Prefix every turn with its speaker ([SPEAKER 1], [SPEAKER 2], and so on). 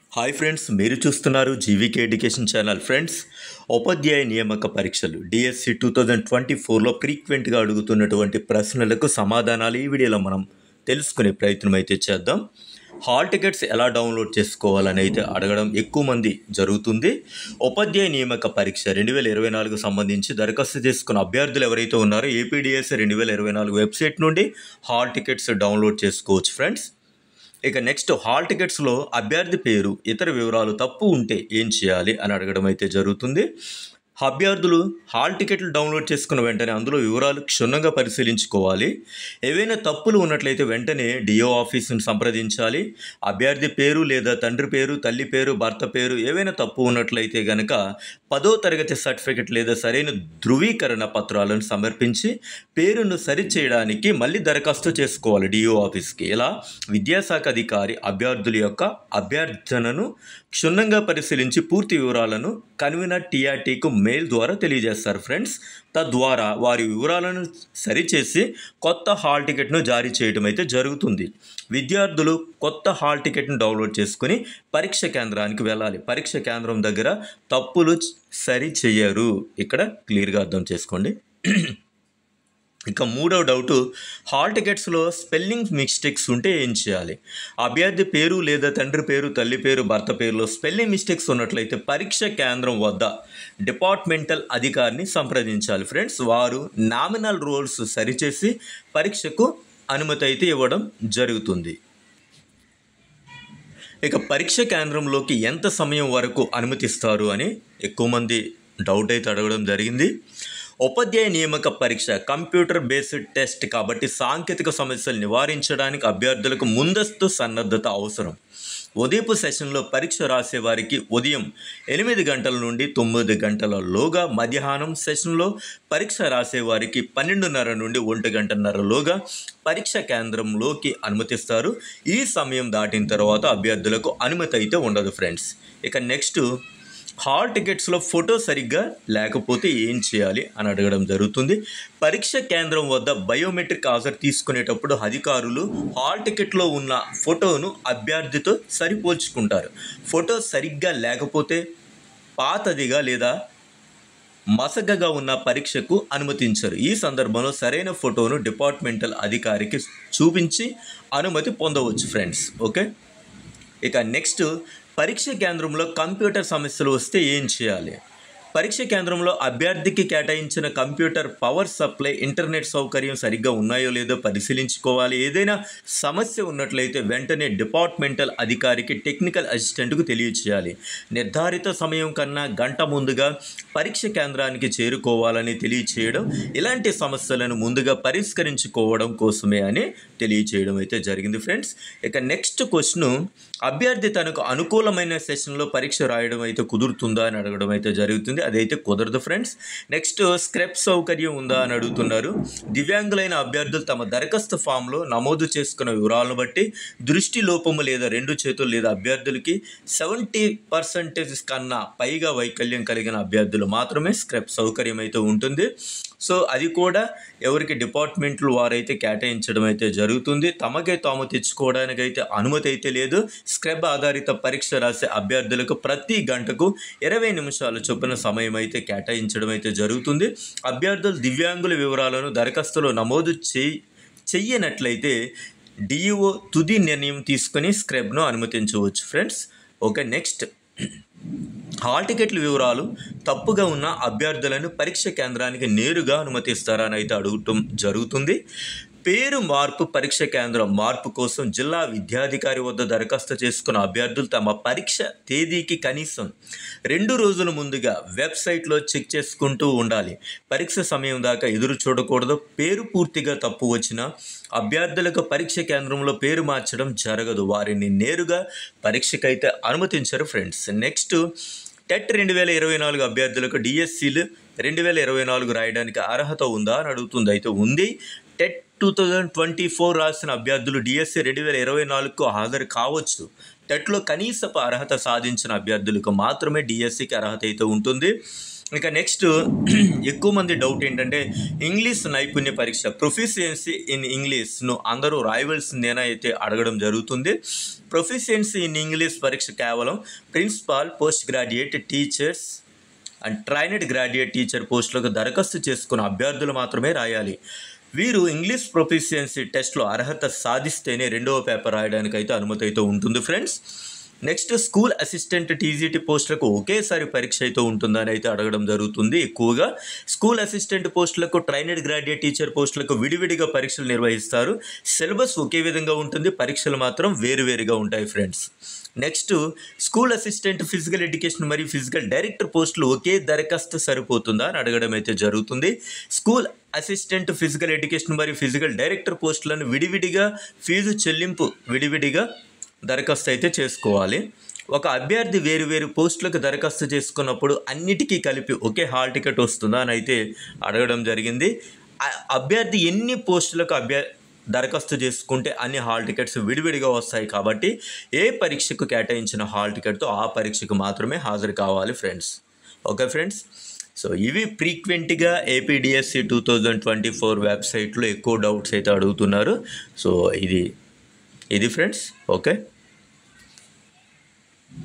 [SPEAKER 1] Hi friends, మీరు చూస్తున్నారు GVK education channel. Friends, ఉపాధ్యాయ నియామక పరీక్షలు డిఎస్సి 2024లో ఫ్రీక్వెంట్గా అడుగుతున్నటువంటి ప్రశ్నలకు సమాధానాలు ఈ వీడియోలో మనం తెలుసుకునే ప్రయత్నం అయితే చేద్దాం. హాల్ టికెట్స్ ఎలా డౌన్లోడ్ చేసుకోవాలని అయితే అడగడం ఎక్కువ మంది జరుగుతుంది. ఉపాధ్యాయ నియామక పరీక్ష 2024 సంబంధించి దరఖాస్తు చేసుకున్న అభ్యర్థులు ఎవరైతే ఉన్నారో ఏపీడిఎస్ 2024 వెబ్సైట్ నుండి హాల్ టికెట్స్ డౌన్లోడ్ చేసుకోవచ్చు ఫ్రెండ్స్. ఇక నెక్స్ట్, హాల్ టికెట్స్లో అభ్యర్థి పేరు ఇతర వివరాలు తప్పు ఉంటే ఏం చేయాలి అని అడగడం అయితే జరుగుతుంది. అభ్యర్థులు హాల్ టికెట్లు డౌన్లోడ్ చేసుకున్న వెంటనే అందులో వివరాలు క్షుణ్ణంగా పరిశీలించుకోవాలి. ఏవైనా తప్పులు ఉన్నట్లయితే వెంటనే డిఓ ఆఫీసును సంప్రదించాలి. అభ్యర్థి పేరు లేదా తండ్రి పేరు, తల్లి పేరు, భర్త పేరు ఏవైనా తప్పు ఉన్నట్లయితే కనుక 10వ తరగతి సర్టిఫికెట్ లేదా సరైన ధృవీకరణ పత్రాలను సమర్పించి పేరును సరిచేయడానికి మళ్ళీ దరఖాస్తు చేసుకోవాలి డిఓ ఆఫీస్కి. ఇలా విద్యాశాఖ అధికారి అభ్యర్థుల యొక్క అభ్యర్థనను క్షుణ్ణంగా పరిశీలించి పూర్తి వివరాలను కన్వీనర్ టీఆర్టీకు మెయిల్ ద్వారా తెలియజేస్తారు ఫ్రెండ్స్. తద్వారా వారి వివరాలను సరిచేసి కొత్త హాల్ టికెట్ను జారీ చేయడం అయితే జరుగుతుంది. విద్యార్థులు కొత్త హాల్ టికెట్ను డౌన్లోడ్ చేసుకుని పరీక్ష కేంద్రానికి వెళ్ళాలి. పరీక్ష కేంద్రం దగ్గర తప్పులు సరి చేయరు. ఇక్కడ క్లియర్గా అర్థం చేసుకోండి. ఇక మూడవ డౌటు, హాల్ టికెట్స్లో స్పెల్లింగ్ మిస్టేక్స్ ఉంటే ఏం చేయాలి? అభ్యర్థి పేరు లేదా తండ్రి పేరు, తల్లి పేరు, భర్త పేరులో స్పెల్లింగ్ మిస్టేక్స్ ఉన్నట్లయితే పరీక్ష కేంద్రం వద్ద డిపార్ట్మెంటల్ అధికారిని సంప్రదించాలి ఫ్రెండ్స్. వారు నామినల్ రోల్స్ సరిచేసి పరీక్షకు అనుమతి అయితే ఇవ్వడం జరుగుతుంది. ఇక పరీక్ష కేంద్రంలోకి ఎంత సమయం వరకు అనుమతిస్తారు అని ఎక్కువ మంది డౌట్ అయితే అడగడం జరిగింది. ఉపాధ్యాయ నియామక పరీక్ష కంప్యూటర్ బేస్డ్ టెస్ట్ కాబట్టి సాంకేతిక సమస్యలు నివారించడానికి అభ్యర్థులకు ముందస్తు సన్నద్ధత అవసరం. ఉదయపు సెషన్లో పరీక్ష రాసే వారికి ఉదయం 8 గంటల నుండి 9 గంటలలోగా, మధ్యాహ్నం సెషన్లో పరీక్ష రాసే వారికి 12:30 నుండి 1 గంటన్నరలోగా పరీక్ష కేంద్రంలోకి అనుమతిస్తారు. ఈ సమయం దాటిన తర్వాత అభ్యర్థులకు అనుమతి అయితే ఉండదు ఫ్రెండ్స్. ఇక నెక్స్ట్, హాల్ టికెట్స్లో ఫోటో సరిగ్గా లేకపోతే ఏం చేయాలి అని అడగడం జరుగుతుంది. పరీక్ష కేంద్రం వద్ద బయోమెట్రిక్ హాజరు తీసుకునేటప్పుడు అధికారులు హాల్ టికెట్లో ఉన్న ఫోటోను అభ్యర్థితో సరిపోల్చుకుంటారు. ఫోటో సరిగ్గా లేకపోతే పాతదిగా లేదా మసకగా ఉన్న పరీక్షకు అనుమతించరు. ఈ సందర్భంలో సరైన ఫోటోను డిపార్ట్మెంటల్ అధికారికి చూపించి అనుమతి పొందవచ్చు ఫ్రెండ్స్. ఓకే. ఇక నెక్స్ట్, పరీక్ష కేంద్రంలో కంప్యూటర్ సమస్యలు వస్తే ఏం చేయాలి? పరీక్ష కేంద్రంలో అభ్యర్థికి కేటాయించిన కంప్యూటర్ పవర్ సప్లై, ఇంటర్నెట్ సౌకర్యం సరిగ్గా ఉన్నాయో లేదో పరిశీలించుకోవాలి. ఏదైనా సమస్య ఉన్నట్లయితే వెంటనే డిపార్ట్మెంటల్ అధికారికి, టెక్నికల్ అసిస్టెంట్కు తెలియచేయాలి. నిర్ధారిత సమయం కన్నా గంట ముందుగా పరీక్ష కేంద్రానికి చేరుకోవాలని తెలియచేయడం ఇలాంటి సమస్యలను ముందుగా పరిష్కరించుకోవడం కోసమే అని తెలియచేయడం అయితే జరిగింది ఫ్రెండ్స్. ఇక నెక్స్ట్ క్వశ్చన్, అభ్యర్థి తనకు అనుకూలమైన సెషన్లో పరీక్ష రాయడం అయితే కుదురుతుందా అని అడగడం అయితే జరుగుతుంది. అదైతే కుదరదు ఫ్రెండ్స్. నెక్స్ట్, స్క్రబ్ సౌకర్యం ఉందా అని అడుగుతున్నారు. దివ్యాంగులైన అభ్యర్థులు తమ దరఖాస్తు ఫామ్లో నమోదు చేసుకున్న వివరాలను బట్టి దృష్టి లోపము లేదా 2 చేతులు లేదా అభ్యర్థులకి 70% కన్నా పైగా వైకల్యం కలిగిన అభ్యర్థులు మాత్రమే స్క్రబ్ సౌకర్యం అయితే ఉంటుంది. సో అది కూడా ఎవరికి డిపార్ట్మెంట్లు వారైతే కేటాయించడం అయితే జరుగుతుంది. తమకే తాము తెచ్చుకోవడానికి అయితే అనుమతి అయితే లేదు. స్క్రబ్ ఆధారిత పరీక్ష రాసే అభ్యర్థులకు ప్రతి గంటకు 20 నిమిషాల చొప్పున సమయం అయితే కేటాయించడం అయితే జరుగుతుంది. అభ్యర్థులు దివ్యాంగుల వివరాలను దరఖాస్తులో నమోదు చెయ్యనట్లయితే డిఈఓ తుది నిర్ణయం తీసుకుని స్క్రబ్ను అనుమతించవచ్చు ఫ్రెండ్స్. ఓకే. నెక్స్ట్, హాల్ టికెట్ల వివరాలు తప్పుగా ఉన్న అభ్యర్థులను పరీక్ష కేంద్రానికి నేరుగా అనుమతిస్తారని అయితే అడగటం జరుగుతుంది. పేరు మార్పు, పరీక్ష కేంద్రం మార్పు కోసం జిల్లా విద్యాధికారి వద్ద దరఖాస్తు చేసుకున్న అభ్యర్థులు తమ పరీక్ష తేదీకి కనీసం 2 రోజుల ముందుగా వెబ్సైట్లో చెక్ చేసుకుంటూ ఉండాలి. పరీక్ష సమయం దాకా ఎదురు చూడకూడదు. పేరు పూర్తిగా తప్పు వచ్చిన అభ్యర్థులకు పరీక్ష కేంద్రంలో పేరు మార్చడం జరగదు. వారిని నేరుగా పరీక్షకైతే అనుమతించరు ఫ్రెండ్స్. నెక్స్ట్, టెట్ 2024 అభ్యర్థులకు డిఎస్సీలు 2024 రాయడానికి అర్హత ఉందా అని అడుగుతుంది. అయితే ఉంది. టెట్ 2024 రాసిన అభ్యర్థులు డిఎస్సి 2024కు హాజరు కావచ్చు. టెట్లో కనీసపు అర్హత సాధించిన అభ్యర్థులకు మాత్రమే డిఎస్సికి అర్హత అయితే ఉంటుంది. ఇక నెక్స్ట్ ఎక్కువ మంది డౌట్ ఏంటంటే ఇంగ్లీష్ నైపుణ్య పరీక్ష ప్రొఫిషియన్సీ ఇన్ ఇంగ్లీష్ను అందరూ రాయవలసిందేనా అయితే అడగడం జరుగుతుంది. ప్రొఫిషియన్సీ ఇన్ ఇంగ్లీష్ పరీక్ష కేవలం principal, post graduate teachers and trained graduate teacher పోస్టులకు దరఖాస్తు చేసుకున్న అభ్యర్థులు మాత్రమే రాయాలి. వీరు ఇంగ్లీష్ ప్రొఫిషియన్సీ టెస్ట్లో అర్హత సాధిస్తేనే రెండవ పేపర్ రాయడానికి అయితే అనుమతి అయితే ఉంటుంది friends. Next school assistant TGT పోస్టులకు ఒకేసారి పరీక్ష అయితే ఉంటుందని అయితే అడగడం జరుగుతుంది. ఎక్కువగా స్కూల్ అసిస్టెంట్ పోస్టులకు, ట్రైనడ్ గ్రాడ్యుయేట్ టీచర్ పోస్టులకు విడివిడిగా పరీక్షలు నిర్వహిస్తారు. సిలబస్ ఒకే విధంగా ఉంటుంది, పరీక్షలు మాత్రం వేరువేరుగా ఉంటాయి friends. Next school assistant physical education మరియు ఫిజికల్ డైరెక్టర్ పోస్టులు ఒకే దరఖాస్తు సరిపోతుందా అని అడగడం అయితే జరుగుతుంది. స్కూల్ అసిస్టెంట్ ఫిజికల్ ఎడ్యుకేషన్ మరియు ఫిజికల్ డైరెక్టర్ పోస్టులను విడివిడిగా ఫీజు చెల్లింపు విడివిడిగా దరఖాస్తు అయితే చేసుకోవాలి. ఒక అభ్యర్థి వేరు పోస్టులకు దరఖాస్తు చేసుకున్నప్పుడు అన్నిటికీ కలిపి ఒకే హాల్ టికెట్ వస్తుందా అని అయితే అడగడం జరిగింది. అభ్యర్థి ఎన్ని పోస్టులకు దరఖాస్తు చేసుకుంటే అన్ని హాల్ టికెట్స్ విడివిడిగా వస్తాయి కాబట్టి ఏ పరీక్షకు కేటాయించిన హాల్ టికెట్తో ఆ పరీక్షకు మాత్రమే హాజరు కావాలి ఫ్రెండ్స్. ఓకే ఫ్రెండ్స్, సో ఇవి ఫ్రీక్వెంట్గా ఏపీడిఎస్సి 2024 వెబ్సైట్లో ఎక్కువ డౌట్స్ అయితే అడుగుతున్నారు. సో ఇది ఫ్రెండ్స్. ఓకే.